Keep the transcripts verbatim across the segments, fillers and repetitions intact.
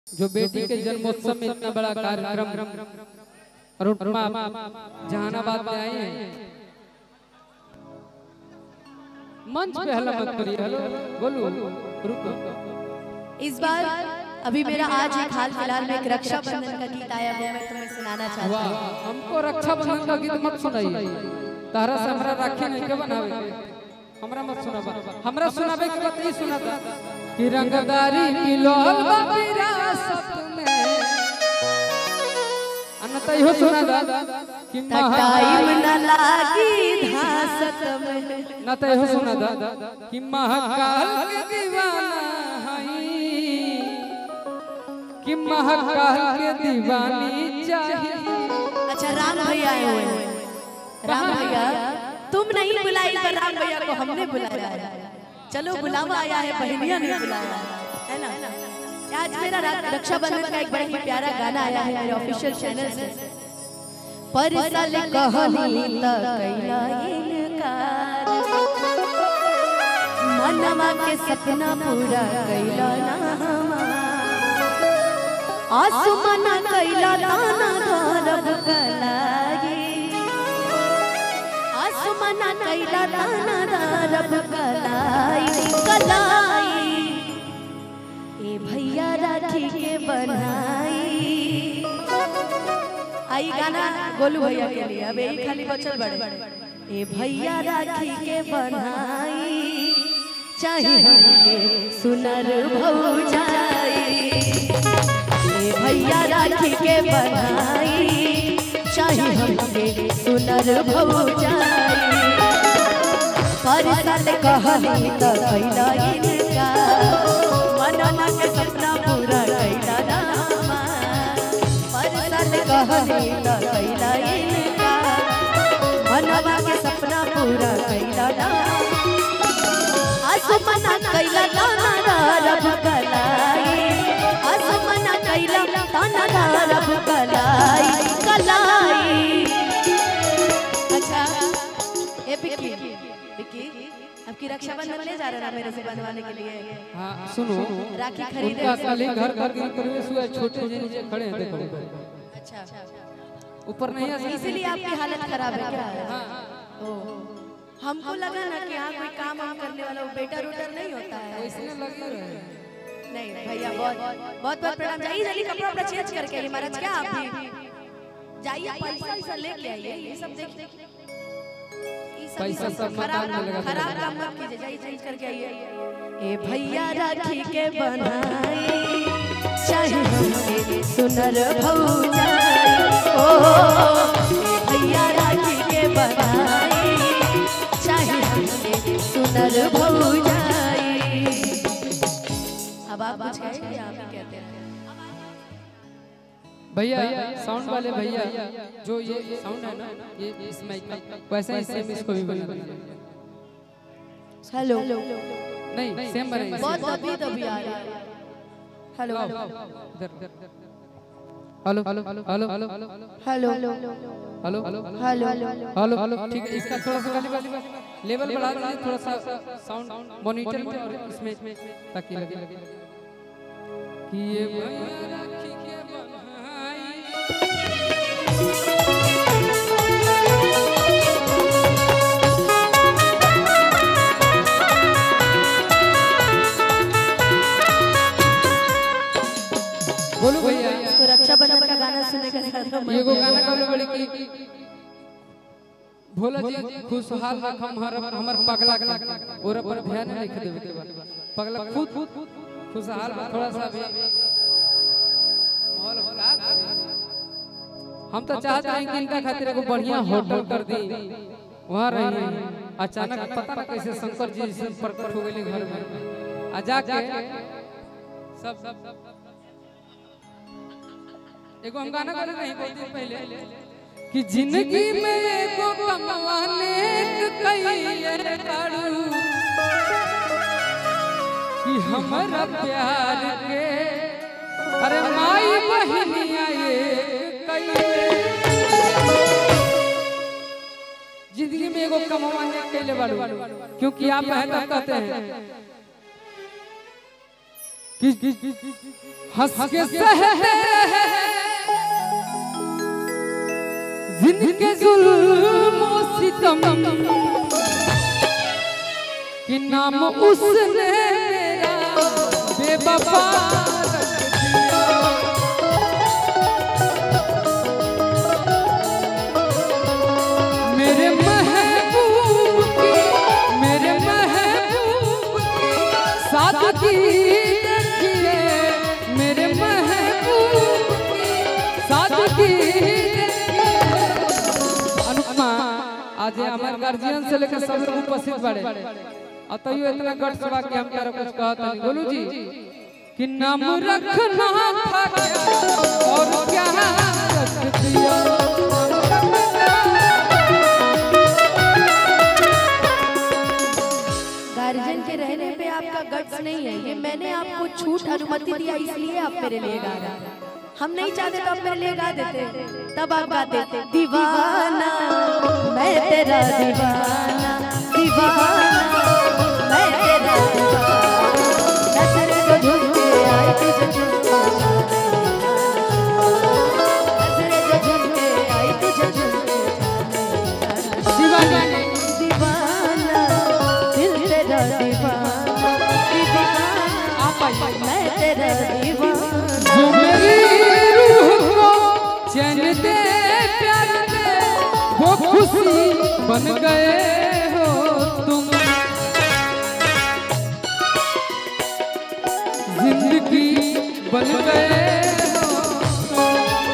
जो बेटी के जन्मोत्सव में इतना बड़ा कार्यक्रम रुकमा जहानाबाद में आए हैं, मंच पे हल्ला मत करिए। हेलो बोलो रुको। इस बार अभी मेरा आज एक हाल फिलहाल में एक रक्षाबंधन का गीत आया वो मैं तुम्हें सुनाना चाहता हूँ। हमको रक्षाबंधन का गीत मत सुनाइए, तारा से हमरा राखी नहीं के बनावे, हमरा मत सुनाबा, हमरा सुनाबे के बात नहीं सुनाता कि रंगदारी मिलोल विरासत में अनत इहो सुना दा कि टाइम न लागी धासत में न त इहो सुना दा कि महाकाल के दीवाना हई, कि महाकाल के दीवानी चाहिए। अच्छा राम भैया आए हुए हैं। राम भैया तुम नहीं बुलाई पर राम भैया को हमने बुलाया है। चलो बुलावा आया है, बहनिया ने बुलाया है ना। आज मेरा रक्षाबंधन का एक बड़ा ही प्यारा गाना आया है मेरे ऑफिशियल चैनल से। पर साल कहनी त कैला इनकार, मनवा के सपना पूरा कैला ना हमार, आसमान कैला दाना धरब कलाई, आसमान कैला दाना धरब कलाई कलाई, ए भैया राखी के बनाई। आई गाना गोलू भैया के लिए, अब यही खाली बचल बड़े। ए भैया राखी के बनाई, चाहे हमके सुनर भौजाई, ए भैया राखी के बनाई, चाहे हमके सुनर भौजाई। पर साल कहनी त कैला इनका, मनवा के सपना पूरा कैला नामा। पर साल कहनी त कैला इनका, मनवा के सपना पूरा कैला नामा। आसमाना कैला दाना रब कलाई, आसमाना कैला दाना रब कलाई कलाई। अच्छा ए बिकी बिकी आपकी रक्षाबंधन ले जा रहा है मेरे से बंधवाने के लिए। हाँ सुनो, राखी खरीदे कल घर घर के परिवेश हुआ, छोटे जे नीचे खड़े हैं देखो। अच्छा ऊपर नहीं आ, इसीलिए आपकी हालत खराब है क्या? ओ हमको लगा ना कि यहाँ कोई काम वाम करने वाला बेटा रूटर नहीं होता है, इसलिए लगे रहे। नहीं भैया बहुत बहुत बहुत प्रणाम। जाइए जल्दी कपड़ा वपड़ा चेंज करके आइए महाराज। क्या आप भी जाइए, पैसा ऐसा लेके आइए, ये सब देखिए पैसा सब खराब खराब काम मत कीजिए, जाइए चेंज करके आइए। ए भैया राखी के बनाई, चाहे हमके सुनर भौजाई, ओ ए भैया राखी के बनाई, चाहे हमके सुनर भौजाई। अब आप कुछ कहेंगे? आप ही कहते हैं भैया साउंड वाले भैया, जो ये साउंड है ना ये इस माइक में, वैसे ही सेम इसको भी बना दीजिए। हेलो नहीं सेम बने, बहुत दबी दबी आ रही है। Hello hello hello hello hello hello hello hello hello hello hello ठीक है। इसका थोड़ा सा लेवल लेवल बढ़ा दीजिए, थोड़ा सा साउंड मॉनिटर में और इसमें ताकि लगे कि ये भैया राखी के बोलो भैया। इसको रक्षाबंधन का गाना सुनने का ये को गाना कब बड़ी की भोला जी खुशहाल रखम हर हमर पगला का और पर ध्यान नहीं देवे के बाद पगला खुद खुशहाल थोड़ा सा भी माहौल बना। हम तो चाहते हैं कि इनका खातिर एगो बढ़िया होटल कर दी, वहां रही। अचानक पता ना कैसे शंकर जी से प्रकट हो गए घर में, आ जाके सब सब एगो हम गाना गाना नहीं बहुत दिन पहले कि जिंदगी में एगो कमवाने कइले काड़ू, कि हमरा प्यार के अरे माई बहनिया ये कइले। जिंदगी में एगो कमवाने कइले बाड़ू, क्योंकि आप है तब कहते हैं कि हंस के सहते जिनके जुल्म और सितम कि नाम उसने मेरा बेवफा मेरे महबूब की मेरे महबूब की सादगी देखिए मेरे महबूब की सादगी देखिए। अनुपमा आज हमारे गार्जियन से लेकर सब लोग उपस्थित बड़े अतइयो इतना गट सवा के हम तारा कुछ कहता नहीं बोलू जी कि नाम रखना था क्या और क्या रख दिया। गार्जियन के रहने पे आपका गट्स नहीं है, ये मैंने आपको छूट अनुमति दिया इसलिए आप मेरे लिए गा रहे हैं। हम नहीं चाहते तो आप मेरे लिए गा देते, तब आप गाते दीवाना मैं तेरा दीवाना दीवाना मैं तेरा दीवाना नजर को झुके आई तुझे झुके नजर को झुके आई तुझे झुके दीवाना दीवाना दिल तेरा दीवाना दीवाना आप मैं तेरा दीवाना जो मेरी रूह को चैन दे प्यार दे वो खुशी बन गए हो तुम जिंदगी बन गए हो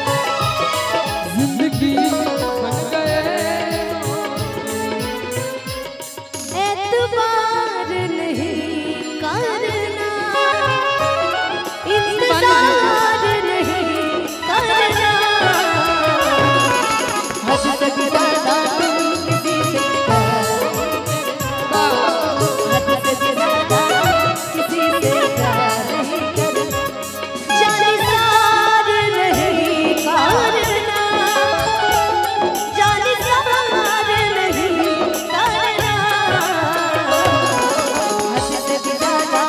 जिंदगी बन गए हो एतबार नहीं करना इंतजार नहीं करना हद तक ज्यादा तुम किसी से हद तक ज्यादा किसी से प्यार नहीं करना जानिसार नहीं करना जानिसार नहीं करना हद तक ज्यादा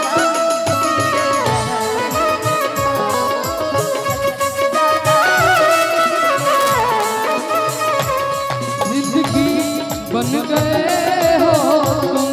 जिंदगी बन गए हो तुम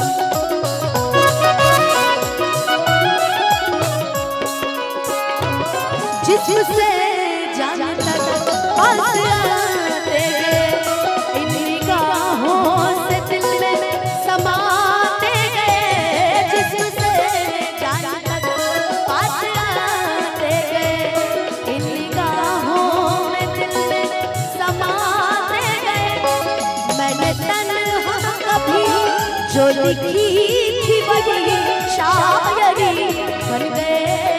जिससे जान तक पास आते गए इन निगाहों से दिल में समाते गए जिससे जान तक पास आते गए इन निगाहों में दिल में समाते गए मैंने तन्हा कभी जो लिखी थी वही शायरी बन गए